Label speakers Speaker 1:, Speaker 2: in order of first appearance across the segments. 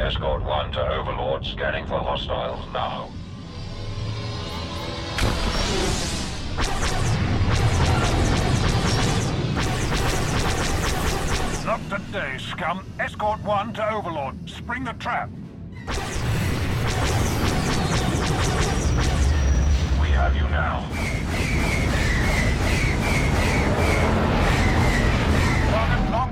Speaker 1: Escort 1 to Overlord, scanning for hostiles now.
Speaker 2: Not today, scum. Escort 1 to Overlord. Spring the trap.
Speaker 1: We have you now.
Speaker 2: Target locked.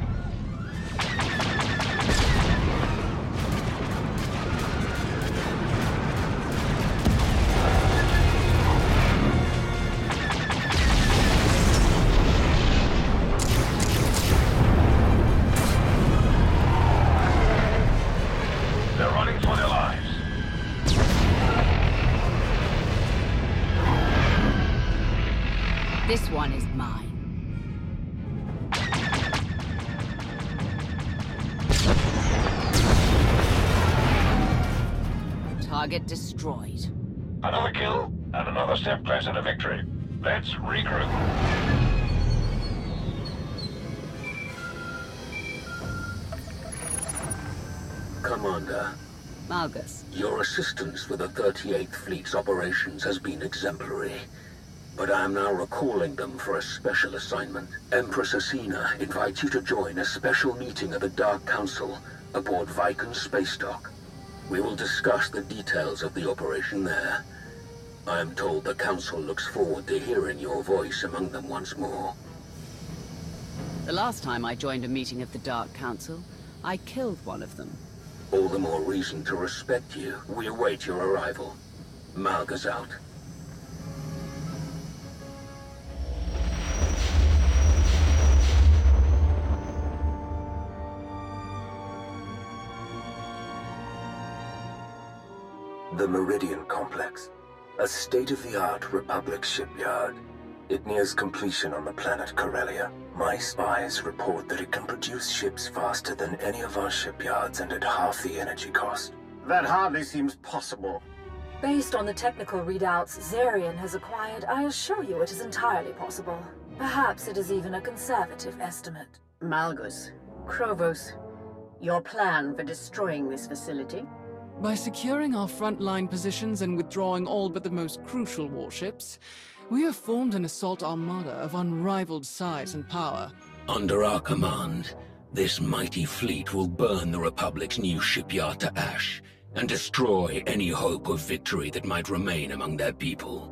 Speaker 1: They're running for their lives.
Speaker 3: This one is mine. Target destroyed.
Speaker 1: Another kill, and another step closer to victory. Let's regroup.
Speaker 4: Commander,
Speaker 3: Malgus.
Speaker 4: your assistance with the 38th Fleet's operations has been exemplary. But I am now recalling them for a special assignment. Empress Asina invites you to join a special meeting of the Dark Council aboard Viken's space dock. We will discuss the details of the operation there. I am told the Council looks forward to hearing your voice among them once more.
Speaker 3: The last time I joined a meeting of the Dark Council, I killed one of them.
Speaker 4: All the more reason to respect you. We await your arrival. Malgus out.
Speaker 5: The Meridian Complex, a state-of-the-art Republic shipyard. It nears completion on the planet Corellia. My spies report that it can produce ships faster than any of our shipyards and at half the energy cost.
Speaker 6: That hardly seems possible.
Speaker 7: Based on the technical readouts Zarian has acquired, I assure you it is entirely possible. Perhaps it is even a conservative estimate.
Speaker 8: Malgus, Krovos, your plan for destroying this facility?
Speaker 9: By securing our frontline positions and withdrawing all but the most crucial warships, we have formed an assault armada of unrivaled size and power.
Speaker 4: Under our command, this mighty fleet will burn the Republic's new shipyard to ash and destroy any hope of victory that might remain among their people.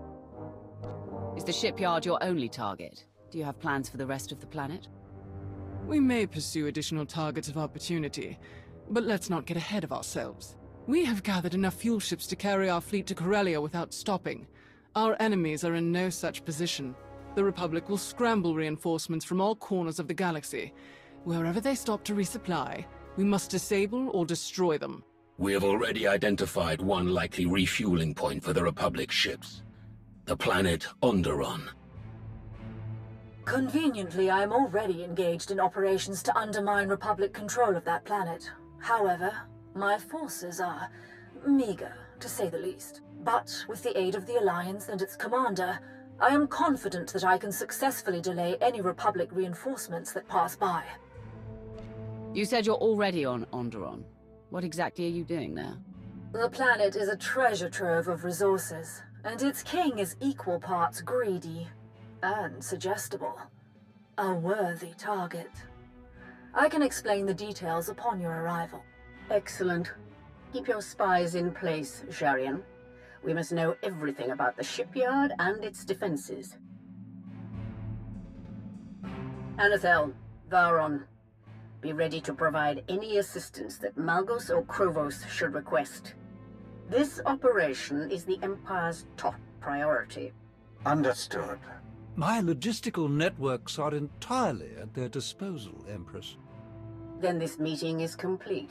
Speaker 3: Is the shipyard your only target? Do you have plans for the rest of the planet?
Speaker 9: We may pursue additional targets of opportunity, but let's not get ahead of ourselves. We have gathered enough fuel ships to carry our fleet to Corellia without stopping. Our enemies are in no such position. The Republic will scramble reinforcements from all corners of the galaxy. Wherever they stop to resupply, we must disable or destroy them.
Speaker 4: We have already identified one likely refueling point for the Republic ships. The planet Onderon.
Speaker 7: Conveniently, I am already engaged in operations to undermine Republic control of that planet. However, my forces are meager, to say the least. But with the aid of the Alliance and its commander, I am confident that I can successfully delay any Republic reinforcements that pass by.
Speaker 3: You said you're already on Onderon. What exactly are you doing there?
Speaker 7: The planet is a treasure trove of resources, and its king is equal parts greedy and suggestible. A worthy target. I can explain the details upon your arrival.
Speaker 8: Excellent. Keep your spies in place, Zarian. We must know everything about the shipyard and its defenses. Anathel, Varon, be ready to provide any assistance that Malgus or Krovos should request. This operation is the Empire's top priority.
Speaker 6: Understood.
Speaker 10: My logistical networks are entirely at their disposal, Empress.
Speaker 8: Then this meeting is complete.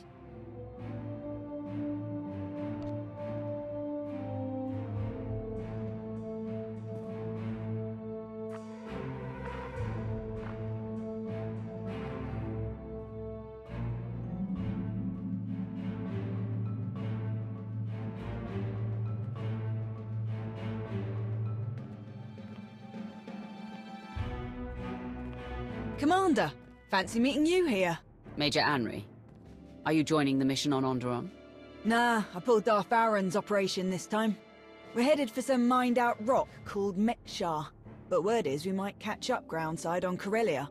Speaker 11: Commander, fancy meeting you here.
Speaker 3: Major Anri, are you joining the mission on Onderon?
Speaker 11: Nah, I pulled Darth Aaron's operation this time. We're headed for some mined-out rock called Mekshar, but word is we might catch up groundside on Corellia.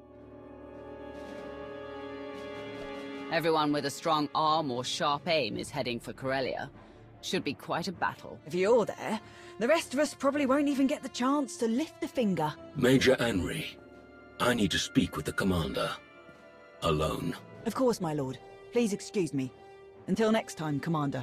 Speaker 3: Everyone with a strong arm or sharp aim is heading for Corellia. Should be quite a battle.
Speaker 11: If you're there, the rest of us probably won't even get the chance to lift a finger.
Speaker 4: Major Henry, I need to speak with the commander. Alone.
Speaker 11: Of course, my lord. Please excuse me. Until next time, Commander.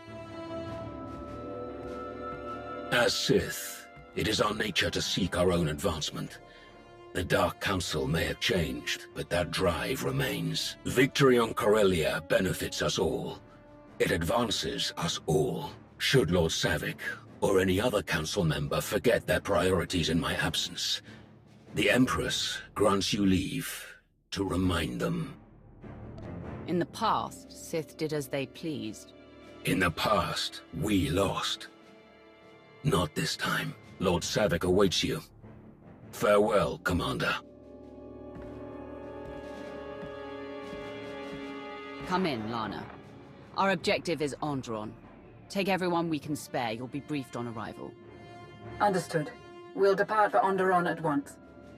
Speaker 4: As Sith, it is our nature to seek our own advancement. The Dark Council may have changed, but that drive remains. Victory on Corellia benefits us all. It advances us all. Should Lord Savick or any other council member forget their priorities in my absence, the Empress grants you leave to remind them.
Speaker 3: In the past, Sith did as they pleased.
Speaker 4: In the past, we lost. Not this time. Lord Savick awaits you. Farewell, Commander.
Speaker 3: Come in, Lana. Our objective is Onderon. Take everyone we can spare. You'll be briefed on arrival.
Speaker 8: Understood. We'll depart for Onderon at once.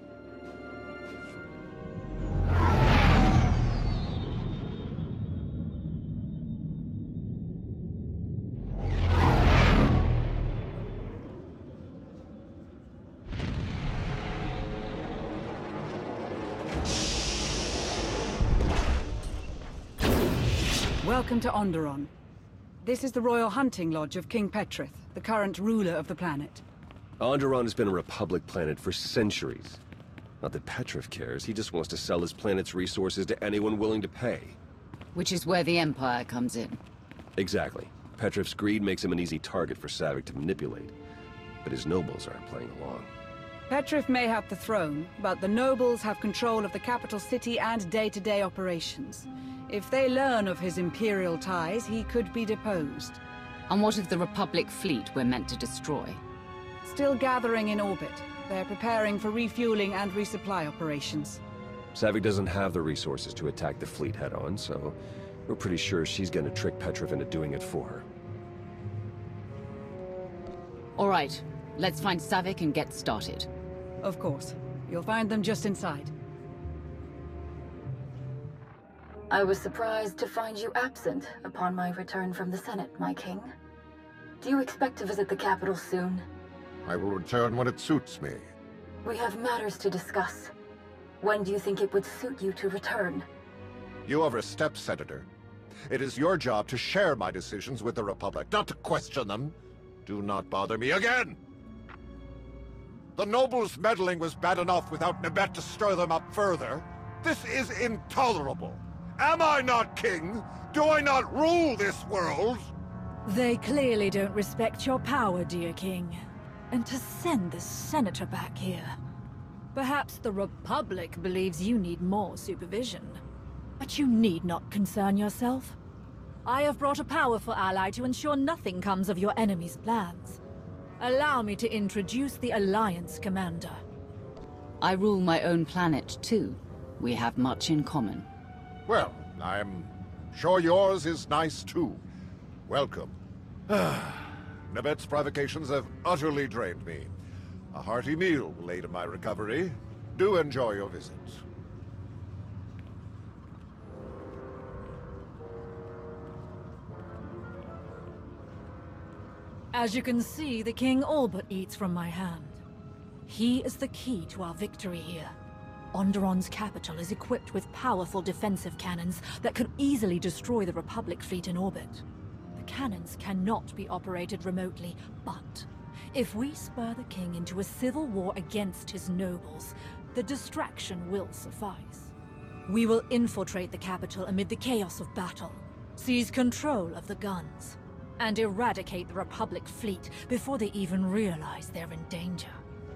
Speaker 12: Welcome to Onderon. This is the Royal Hunting Lodge of King Petrith, the current ruler of the planet.
Speaker 13: Onderon has been a Republic planet for centuries. Not that Petrith cares, he just wants to sell his planet's resources to anyone willing to pay.
Speaker 3: Which is where the Empire comes in.
Speaker 13: Exactly. Petrith's greed makes him an easy target for Savick to manipulate. But his nobles aren't playing along.
Speaker 12: Petrith may have the throne, but the nobles have control of the capital city and day-to-day operations. If they learn of his Imperial ties, he could be deposed.
Speaker 3: And what of the Republic fleet we're meant to destroy?
Speaker 12: Still gathering in orbit. They're preparing for refueling and resupply operations.
Speaker 13: Savick doesn't have the resources to attack the fleet head-on, so we're pretty sure she's gonna trick Petrith into doing it for her.
Speaker 3: All right, let's find Savick and get started.
Speaker 12: Of course. You'll find them just inside.
Speaker 7: I was surprised to find you absent upon my return from the Senate, my king. Do you expect to visit the capital soon?
Speaker 2: I will return when it suits me.
Speaker 7: We have matters to discuss. When do you think it would suit you to return?
Speaker 2: You overstep, Senator. It is your job to share my decisions with the Republic, not to question them. Do not bother me again! The nobles' meddling was bad enough without Nebet to stir them up further. This is intolerable. Am I not king? Do I not rule this world?
Speaker 14: They clearly don't respect your power, dear king. And to send this senator back here. Perhaps the Republic believes you need more supervision. But you need not concern yourself. I have brought a powerful ally to ensure nothing comes of your enemy's plans. Allow me to introduce the Alliance Commander.
Speaker 3: I rule my own planet, too. We have much in common.
Speaker 2: Well, I'm sure yours is nice too. Welcome. Nebet's provocations have utterly drained me. A hearty meal will aid in my recovery. Do enjoy your visit.
Speaker 14: As you can see, the king all but eats from my hand. He is the key to our victory here. Onderon's capital is equipped with powerful defensive cannons that could easily destroy the Republic fleet in orbit. The cannons cannot be operated remotely, but if we spur the king into a civil war against his nobles, the distraction will suffice. We will infiltrate the capital amid the chaos of battle, seize control of the guns, and eradicate the Republic fleet before they even realize they're in danger.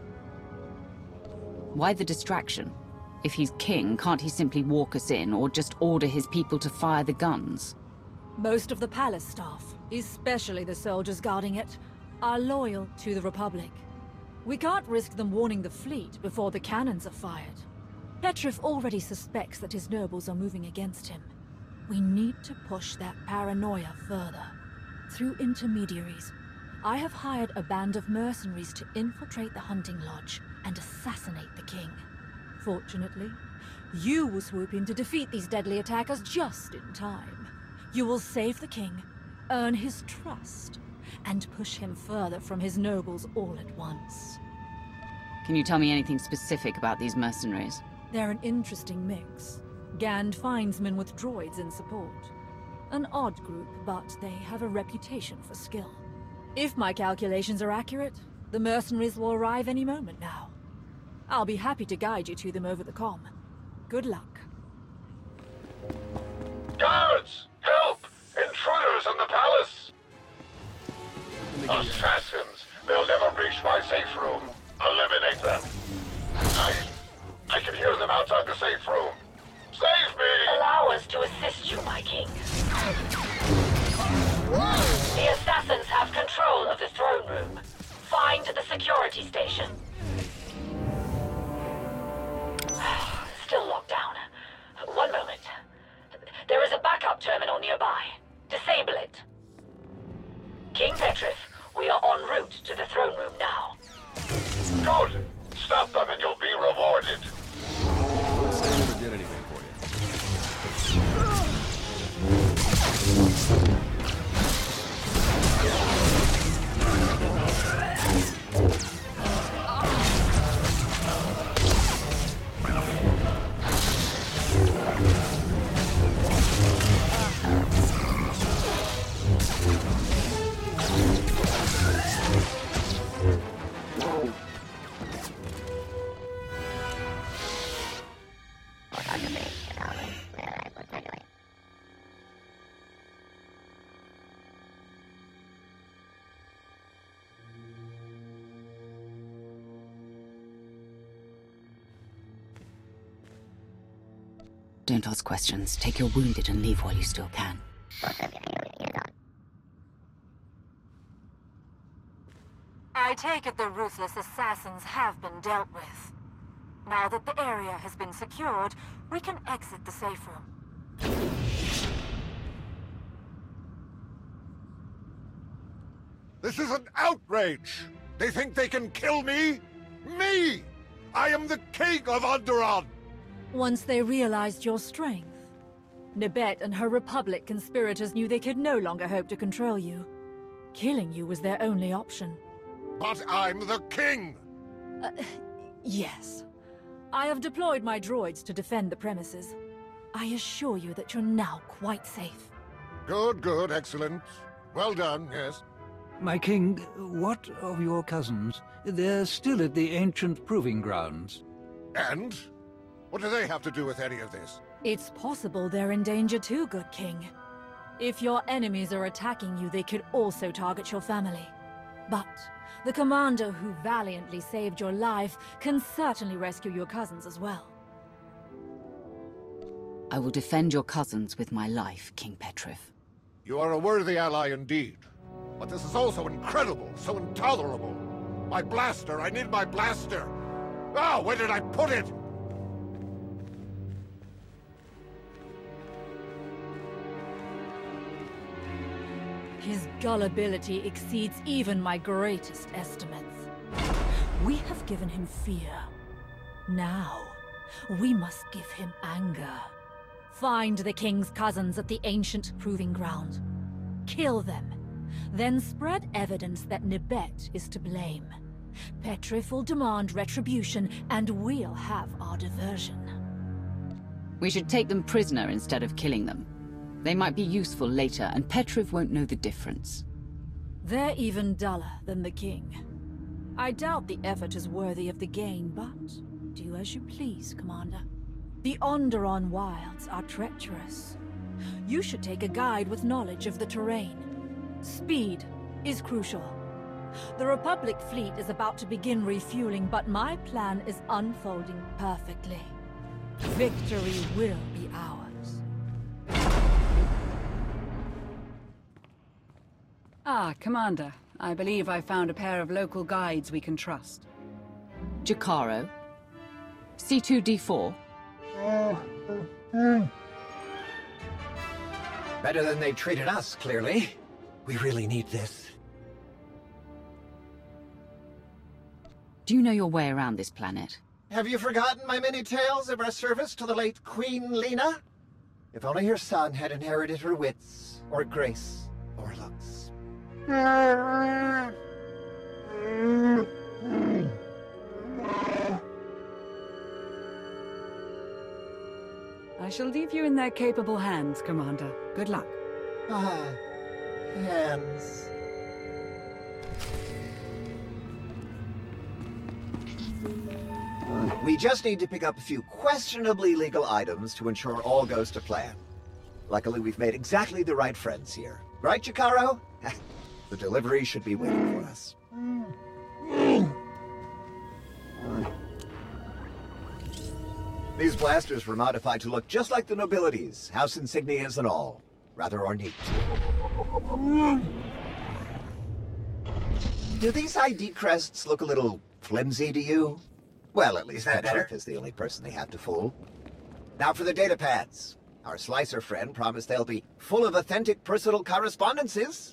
Speaker 3: Why the distraction? If he's king, can't he simply walk us in, or just order his people to fire the guns?
Speaker 14: Most of the palace staff, especially the soldiers guarding it, are loyal to the Republic. We can't risk them warning the fleet before the cannons are fired. Petrith already suspects that his nobles are moving against him. We need to push that paranoia further. Through intermediaries, I have hired a band of mercenaries to infiltrate the hunting lodge and assassinate the king. Fortunately, you will swoop in to defeat these deadly attackers just in time. You will save the king, earn his trust, and push him further from his nobles all at once.
Speaker 3: Can you tell me anything specific about these mercenaries?
Speaker 14: They're an interesting mix. Gand findsmen with droids in support. An odd group, but they have a reputation for skill. If my calculations are accurate, the mercenaries will arrive any moment now. I'll be happy to guide you to them over the comm. Good luck.
Speaker 1: Guards! Help! Intruders in the palace! Assassins! They'll never breach my safe room. Eliminate them. I can hear them outside the safe room. Save me!
Speaker 7: Allow us to assist you, my king. The assassins have control of the throne room. Find the security station. Still locked down. One moment. There is a backup terminal nearby. Disable it. King Petrif, we are en route to the throne room now.
Speaker 1: Good! Stop them and you'll be rewarded.
Speaker 13: Looks like I never did anything for you.
Speaker 3: Don't ask questions. Take your wounded and leave while you still can.
Speaker 14: I take it the ruthless assassins have been dealt with. Now that the area has been secured, we can exit the safe room.
Speaker 2: This is an outrage! They think they can kill me? Me! I am the king of Onderon!
Speaker 14: Once they realized your strength, Nibet and her Republic conspirators knew they could no longer hope to control you. Killing you was their only option.
Speaker 2: But I'm the king!
Speaker 14: Yes. I have deployed my droids to defend the premises. I assure you that you're now quite safe.
Speaker 2: Good, good, excellent. Well done, yes.
Speaker 10: My king, what of your cousins? They're still at the ancient proving grounds.
Speaker 2: And? What do they have to do with any of this?
Speaker 14: It's possible they're in danger too, good king. If your enemies are attacking you, they could also target your family. But the commander who valiantly saved your life can certainly rescue your cousins as well.
Speaker 3: I will defend your cousins with my life, King Petrif.
Speaker 2: You are a worthy ally indeed. But this is also incredible, so intolerable. My blaster, I need my blaster! Ah, where did I put it?
Speaker 14: His gullibility exceeds even my greatest estimates. We have given him fear. Now, we must give him anger. Find the king's cousins at the ancient proving ground. Kill them. Then spread evidence that Nibet is to blame. Petrif will demand retribution, and we'll have our diversion.
Speaker 3: We should take them prisoner instead of killing them. They might be useful later, and Petrif won't know the difference.
Speaker 14: They're even duller than the king. I doubt the effort is worthy of the gain, but do as you please, Commander. The Onderon wilds are treacherous. You should take a guide with knowledge of the terrain. Speed is crucial. The Republic fleet is about to begin refueling, but my plan is unfolding perfectly. Victory will be ours.
Speaker 12: Ah, Commander. I believe I found a pair of local guides we can trust.
Speaker 3: Jakaro? C2D4?
Speaker 15: Better than they treated us, clearly. We really need this.
Speaker 3: Do you know your way around this planet?
Speaker 15: Have you forgotten my many tales of our service to the late Queen Lena? If only her son had inherited her wits, or grace, or looks.
Speaker 12: I shall leave you in their capable hands, Commander. Good luck.
Speaker 15: Hands. We just need to pick up a few questionably legal items to ensure all goes to plan. Luckily, we've made exactly the right friends here. Right, Chikaro? The delivery should be waiting for us. These blasters were modified to look just like the nobilities, house insignias and all. Rather ornate. Do these ID crests look a little flimsy to you? Well, at least Petrif is the only person they have to fool. Now for the data pads. Our slicer friend promised they'll be full of authentic personal correspondences.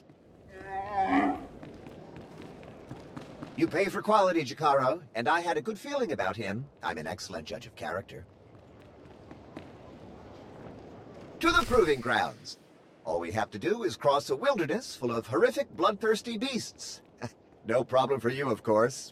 Speaker 15: You pay for quality, Jakaro, and I had a good feeling about him. I'm an excellent judge of character. To the proving grounds. All we have to do is cross a wilderness full of horrific, bloodthirsty beasts. No problem for you, of course.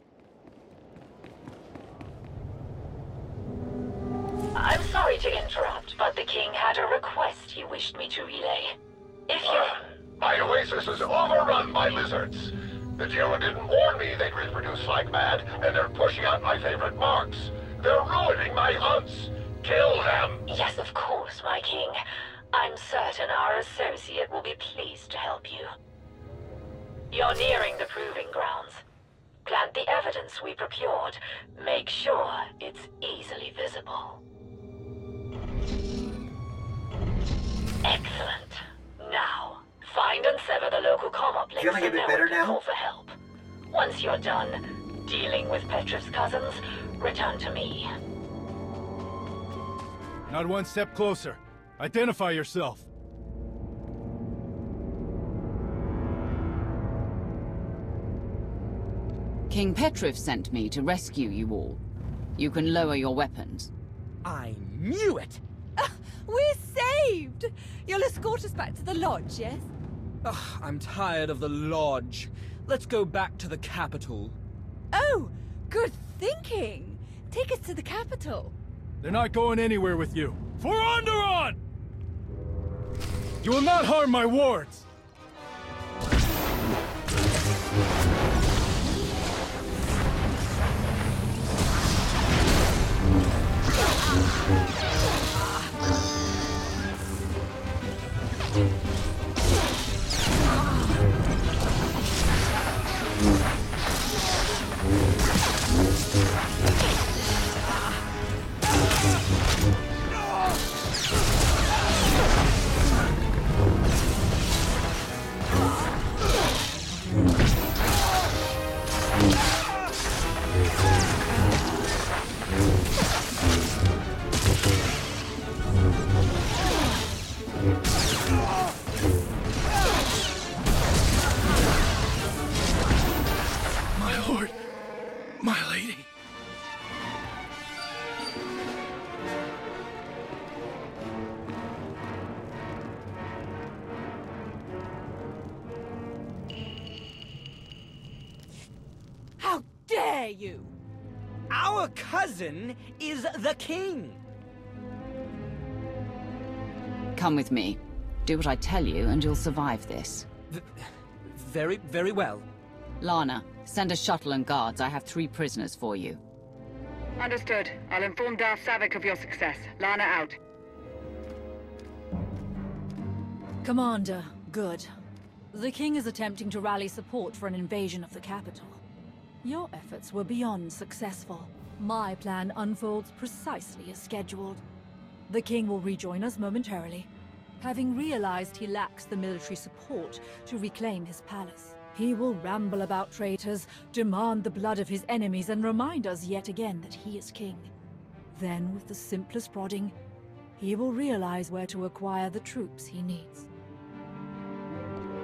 Speaker 16: I'm sorry to interrupt, but the king had a request he wished me to relay. If you...
Speaker 1: My oasis is overrun by lizards. The Jilla didn't warn me they'd reproduce like mad, and they're pushing out my favorite marks. They're ruining my hunts. Kill them!
Speaker 16: Yes, of course, my king. I'm certain our associate will be pleased to help you. You're nearing the proving grounds. Plant the evidence we procured. Make sure it's easily visible. Excellent. Now, find and sever the local comm uplink.
Speaker 15: Feeling a bit better now?
Speaker 16: Call for help. Once you're done dealing with Petrif's cousins, return to me.
Speaker 17: Not one step closer. Identify yourself.
Speaker 3: King Petrif sent me to rescue you all. You can lower your weapons.
Speaker 18: I knew it!
Speaker 11: We're saved! You'll escort us back to the lodge, yes?
Speaker 18: Ugh, I'm tired of the lodge. Let's go back to the capital.
Speaker 11: Oh, good thinking! Take us to the capital.
Speaker 17: They're not going anywhere with you. For Onderon! You will not harm my wards!
Speaker 11: You.
Speaker 18: Our cousin is the king!
Speaker 3: Come with me. Do what I tell you, and you'll survive this.
Speaker 18: Very well.
Speaker 3: Lana, send a shuttle and guards. I have 3 prisoners for you.
Speaker 12: Understood. I'll inform Darth Savik of your success. Lana out.
Speaker 14: Commander, good. The king is attempting to rally support for an invasion of the capital. Your efforts were beyond successful. My plan unfolds precisely as scheduled. The king will rejoin us momentarily. Having realized he lacks the military support to reclaim his palace, he will ramble about traitors, demand the blood of his enemies, and remind us yet again that he is king. Then, with the simplest prodding, he will realize where to acquire the troops he needs.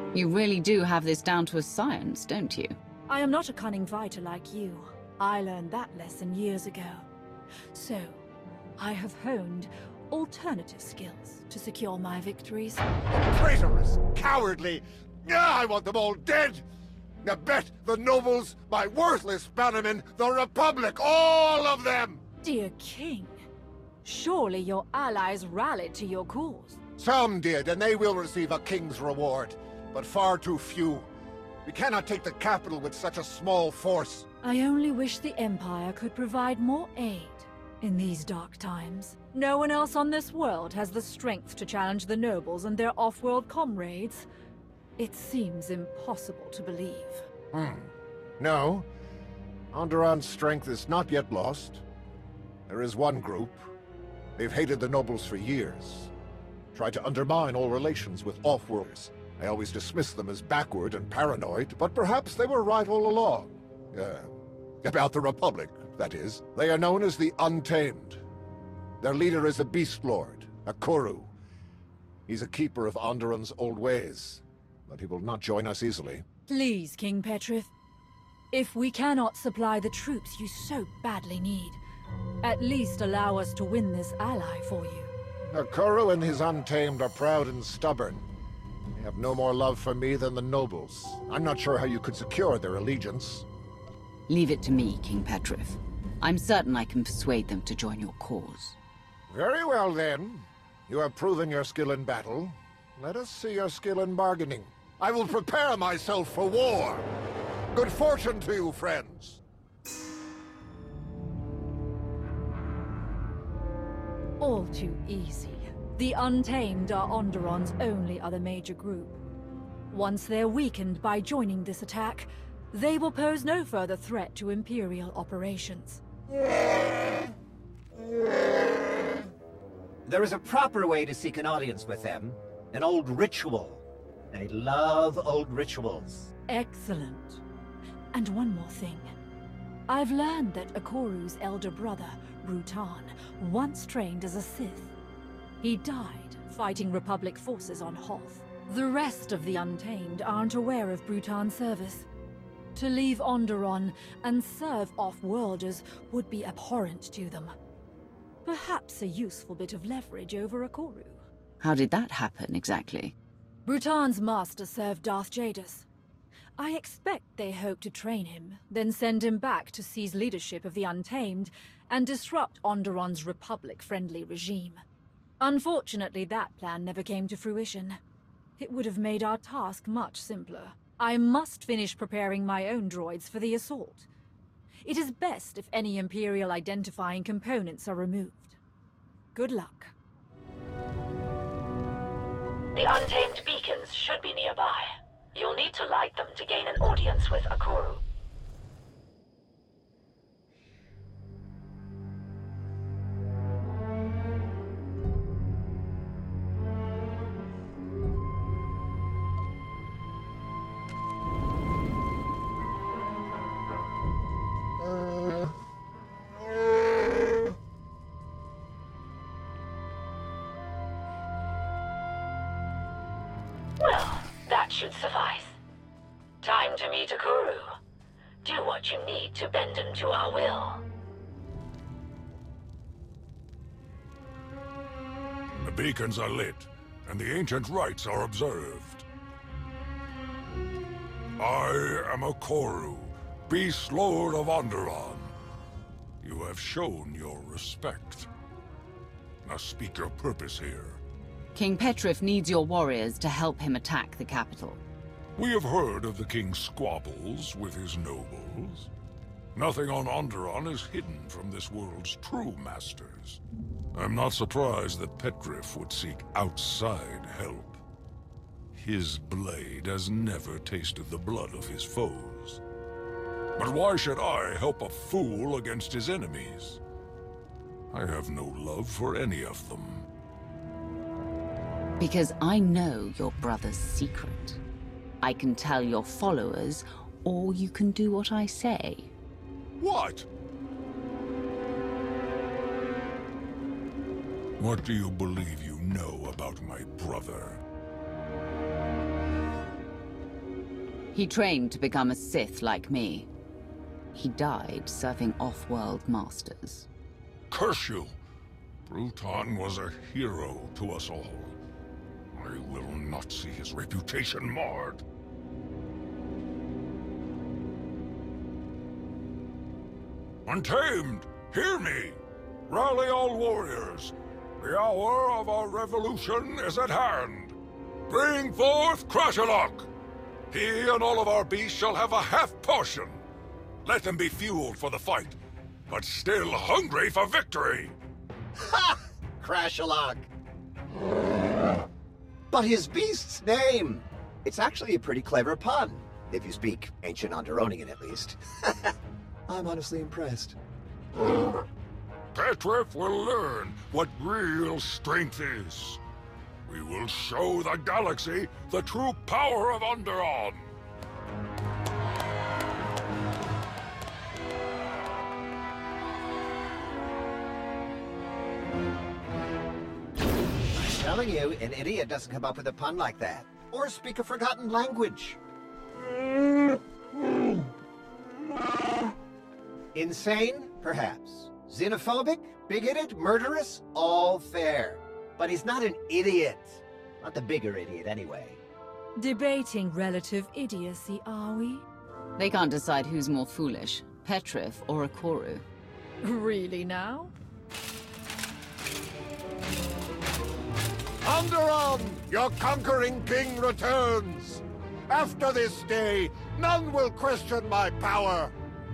Speaker 3: You really do have this down to a science, don't you?
Speaker 14: I am not a cunning fighter like you. I learned that lesson years ago. So, I have honed alternative skills to secure my victories.
Speaker 2: Traitorous! Cowardly! I want them all dead! Now bet the nobles, my worthless bannermen, the Republic, all of them!
Speaker 14: Dear King, surely your allies rallied to your cause.
Speaker 2: Some did, and they will receive a king's reward, but far too few. We cannot take the capital with such a small force.
Speaker 14: I only wish the Empire could provide more aid in these dark times. No one else on this world has the strength to challenge the nobles and their off-world comrades. It seems impossible to believe.
Speaker 2: No. Onderon's strength is not yet lost. There is one group. They've hated the nobles for years. Tried to undermine all relations with off-worlders. I always dismissed them as backward and paranoid, but perhaps they were right all along. About the Republic, that is. They are known as the Untamed. Their leader is a Beast Lord, a Koru. He's a keeper of Onderon's old ways, but he will not join us easily.
Speaker 14: Please, King Petrif. If we cannot supply the troops you so badly need, at least allow us to win this ally for you.
Speaker 2: The Koru and his Untamed are proud and stubborn. They have no more love for me than the nobles. I'm not sure how you could secure their allegiance.
Speaker 3: Leave it to me, King Petrif. I'm certain I can persuade them to join your cause.
Speaker 2: Very well, then. You have proven your skill in battle. Let us see your skill in bargaining. I will prepare myself for war. Good fortune to you, friends.
Speaker 14: All too easy. The Untamed are Onderon's only other major group. Once they're weakened by joining this attack, they will pose no further threat to Imperial operations.
Speaker 15: There is a proper way to seek an audience with them. An old ritual. They love old rituals.
Speaker 14: Excellent. And one more thing. I've learned that Akoru's elder brother, Brutan, once trained as a Sith. He died fighting Republic forces on Hoth. The rest of the Untamed aren't aware of Brutan's service. To leave Onderon and serve off-worlders would be abhorrent to them. Perhaps a useful bit of leverage over Akoru.
Speaker 3: How did that happen, exactly?
Speaker 14: Brutan's master served Darth Jadus. I expect they hope to train him, then send him back to seize leadership of the Untamed and disrupt Onderon's Republic-friendly regime. Unfortunately, that plan never came to fruition. It would have made our task much simpler. I must finish preparing my own droids for the assault. It is best if any Imperial identifying components are removed. Good luck.
Speaker 16: The Untamed beacons should be nearby. You'll need to light them to gain an audience with Akoru. Should suffice. Time to meet Akoru. Do what you need to bend him to our will.
Speaker 1: The beacons are lit, and the ancient rites are observed. I am Akoru, Beast Lord of Onderon. You have shown your respect. Now speak your purpose here.
Speaker 3: King Petrif needs your warriors to help him attack the capital.
Speaker 1: We have heard of the king's squabbles with his nobles. Nothing on Onderon is hidden from this world's true masters. I'm not surprised that Petrif would seek outside help. His blade has never tasted the blood of his foes. But why should I help a fool against his enemies? I have no love for any of them.
Speaker 3: Because I know your brother's secret. I can tell your followers, or you can do what I say.
Speaker 1: What? What do you believe you know about my brother?
Speaker 3: He trained to become a Sith like me. He died serving off-world masters.
Speaker 1: Curse you! Bruton was a hero to us all. I will not see his reputation marred. Untamed, hear me! Rally all warriors! The hour of our revolution is at hand! Bring forth Crashalok! He and all of our beasts shall have a half portion! Let them be fueled for the fight, but still hungry for victory!
Speaker 15: Ha! Crashalok! But his beast's name! It's actually a pretty clever pun, if you speak ancient Onderonian at least. I'm honestly impressed.
Speaker 1: Petrif will learn what real strength is. We will show the galaxy the true power of Onderon.
Speaker 15: I'm telling you, an idiot doesn't come up with a pun like that. Or speak a forgotten language. Insane? Perhaps. Xenophobic? Bigoted? Murderous? All fair. But he's not an idiot. Not the bigger idiot, anyway.
Speaker 14: Debating relative idiocy, are we?
Speaker 3: They can't decide who's more foolish, Petrif or Ikoru.
Speaker 14: Really now?
Speaker 2: Onderon, your conquering king returns! After this day, none will question my power!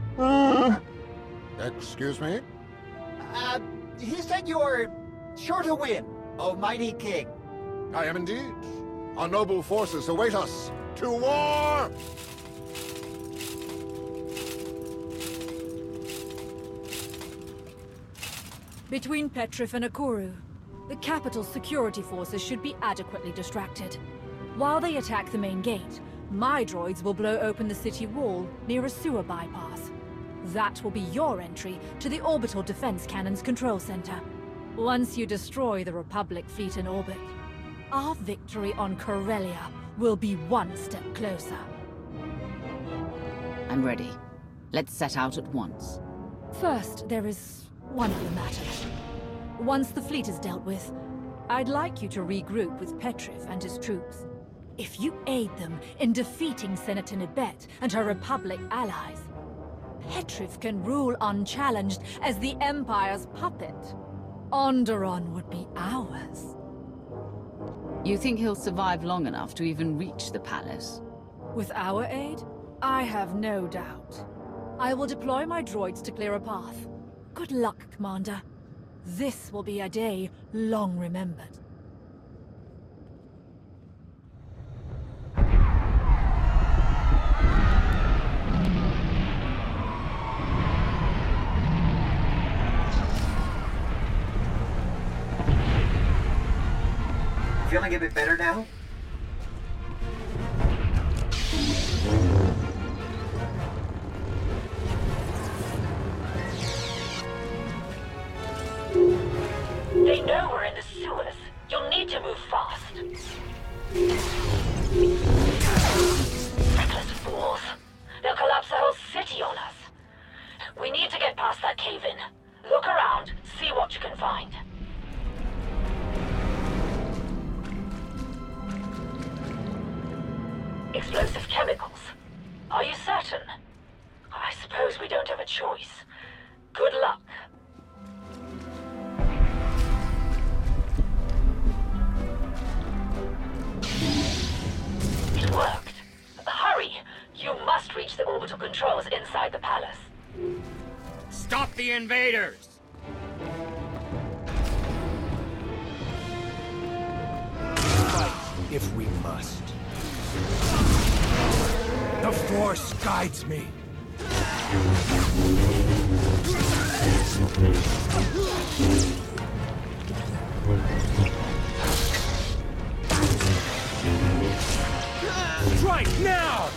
Speaker 2: Excuse me?
Speaker 15: He said you're sure to win, O mighty king.
Speaker 2: I am indeed. Our noble forces await us. To war!
Speaker 14: Between Petrif and Ikoru, the capital's security forces should be adequately distracted. While they attack the main gate, my droids will blow open the city wall near a sewer bypass. That will be your entry to the orbital defense cannon's control center. Once you destroy the Republic fleet in orbit, our victory on Corellia will be one step closer.
Speaker 3: I'm ready. Let's set out at once.
Speaker 14: First, there is one other matter. Once the fleet is dealt with, I'd like you to regroup with Petrif and his troops. If you aid them in defeating Senator Nibet and her Republic allies, Petrif can rule unchallenged as the Empire's puppet. Onderon would be ours.
Speaker 3: You think he'll survive long enough to even reach the palace?
Speaker 14: With our aid, I have no doubt. I will deploy my droids to clear a path. Good luck, Commander. This will be a day long remembered.
Speaker 15: Feeling a bit better now?
Speaker 16: They know we're in the sewers. You'll need to move fast. Reckless fools. They'll collapse the whole city on us. We need to get past that cave-in. Look around, see what you can find. Explosive chemicals. Are you certain? I suppose we don't have a choice. Good luck. It worked. Hurry! You must reach the orbital controls inside the palace.
Speaker 19: Stop the invaders!
Speaker 20: Fight if we must. The Force guides me. Strike now!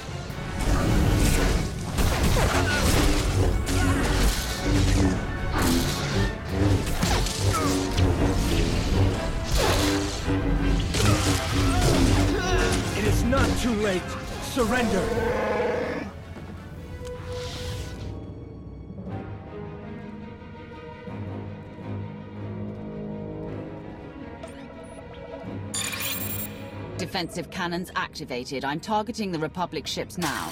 Speaker 20: It is not too late. surrender!
Speaker 3: Defensive cannons activated. I'm targeting the Republic ships now.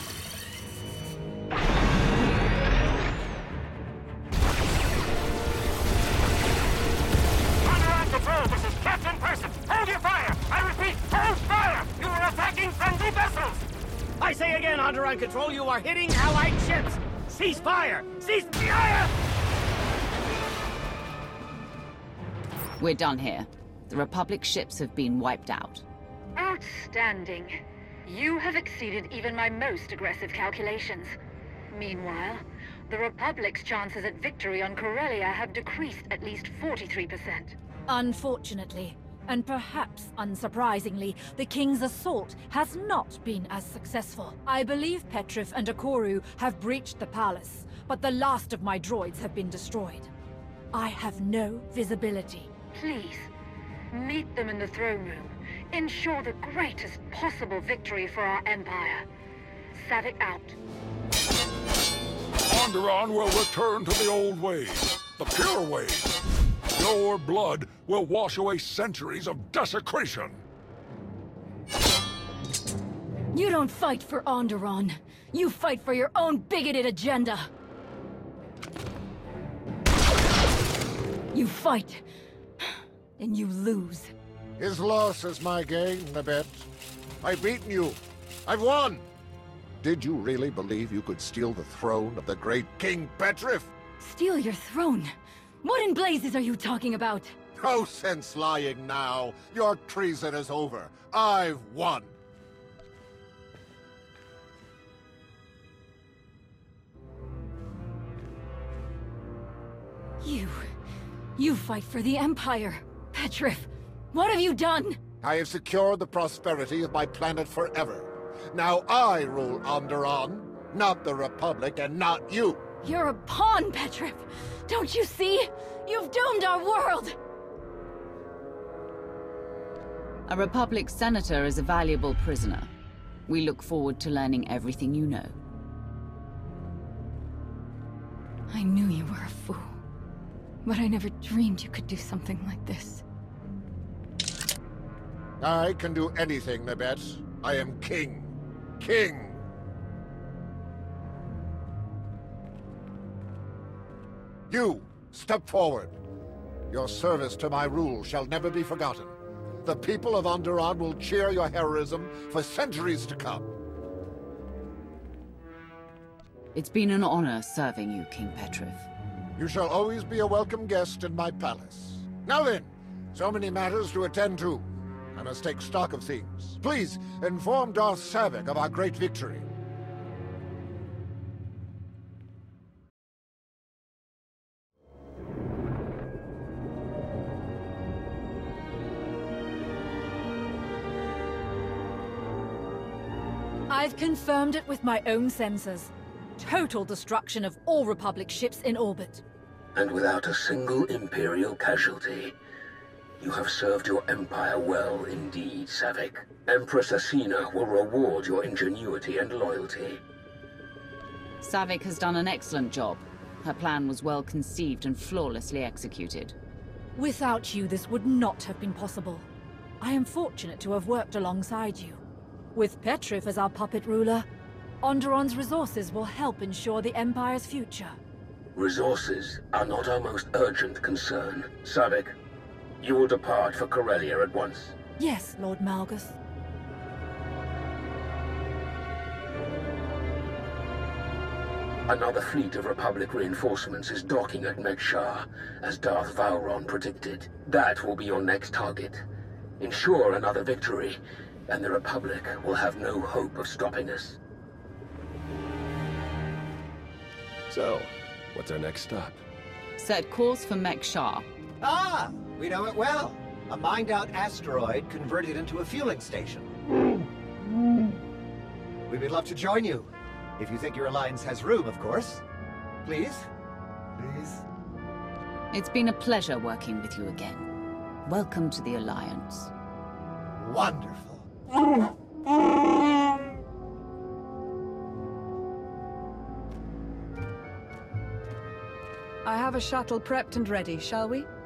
Speaker 19: Onderon Patrol, this is Captain Person. Hold your fire! I repeat, hold fire! You are attacking friendly vessels! I say again, Onderon Control, you are hitting Allied ships! Cease fire! Cease fire!
Speaker 3: We're done here. The Republic ships have been wiped out.
Speaker 7: Outstanding. You have exceeded even my most aggressive calculations. Meanwhile, the Republic's chances at victory on Corellia have decreased at least 43%.
Speaker 14: Unfortunately, and perhaps unsurprisingly, the King's assault has not been as successful. I believe Petrif and Akoru have breached the palace, but the last of my droids have been destroyed. I have no visibility.
Speaker 7: Please, meet them in the throne room. Ensure the greatest possible victory for our Empire. Savik out.
Speaker 1: Onderon will return to the old ways, the pure ways. Your blood will wash away centuries of desecration.
Speaker 14: You don't fight for Onderon. You fight for your own bigoted agenda. You fight, and you lose.
Speaker 2: His loss is my gain, Nabet. I've beaten you. I've won! Did you really believe you could steal the throne of the great King Petrif?
Speaker 14: Steal your throne? What in blazes are you talking about?
Speaker 2: No sense lying now. Your treason is over. I've won.
Speaker 14: You fight for the Empire, Petrif. What have you done?
Speaker 2: I have secured the prosperity of my planet forever. Now I rule Onderon, not the Republic and not you.
Speaker 14: You're a pawn, Petrif. Don't you see? You've doomed our world.
Speaker 3: A Republic senator is a valuable prisoner. We look forward to learning everything you know.
Speaker 14: I knew you were a fool, but I never dreamed you could do something like this.
Speaker 2: I can do anything, Nabet. I am king. King! You, step forward. Your service to my rule shall never be forgotten. The people of Onderon will cheer your heroism for centuries to come.
Speaker 3: It's been an honor serving you, King Petrif.
Speaker 2: You shall always be a welcome guest in my palace. Now then, so many matters to attend to. I must take stock of things. Please, inform Darth Savik of our great victory.
Speaker 14: I've confirmed it with my own sensors. Total destruction of all Republic ships in orbit.
Speaker 4: And without a single Imperial casualty. You have served your Empire well indeed, Savik. Empress Asina will reward your ingenuity and loyalty.
Speaker 3: Savik has done an excellent job. Her plan was well conceived and flawlessly executed.
Speaker 14: Without you, this would not have been possible. I am fortunate to have worked alongside you. With Petrif as our puppet ruler, Onderon's resources will help ensure the Empire's future.
Speaker 4: Resources are not our most urgent concern. Savik, you will depart for Corellia at once.
Speaker 14: Yes, Lord Malgus.
Speaker 4: Another fleet of Republic reinforcements is docking at Megshar, as Darth Vowron predicted. That will be your next target. Ensure another victory, and the Republic will have no hope of stopping us.
Speaker 13: So, what's our next stop?
Speaker 3: Set course for Megshar.
Speaker 15: Ah, we know it well. A mined-out asteroid converted into a fueling station. We would love to join you. If you think your alliance has room, of course. Please? Please?
Speaker 3: It's been a pleasure working with you again. Welcome to the Alliance.
Speaker 15: Wonderful.
Speaker 12: have a shuttle prepped and ready, shall we?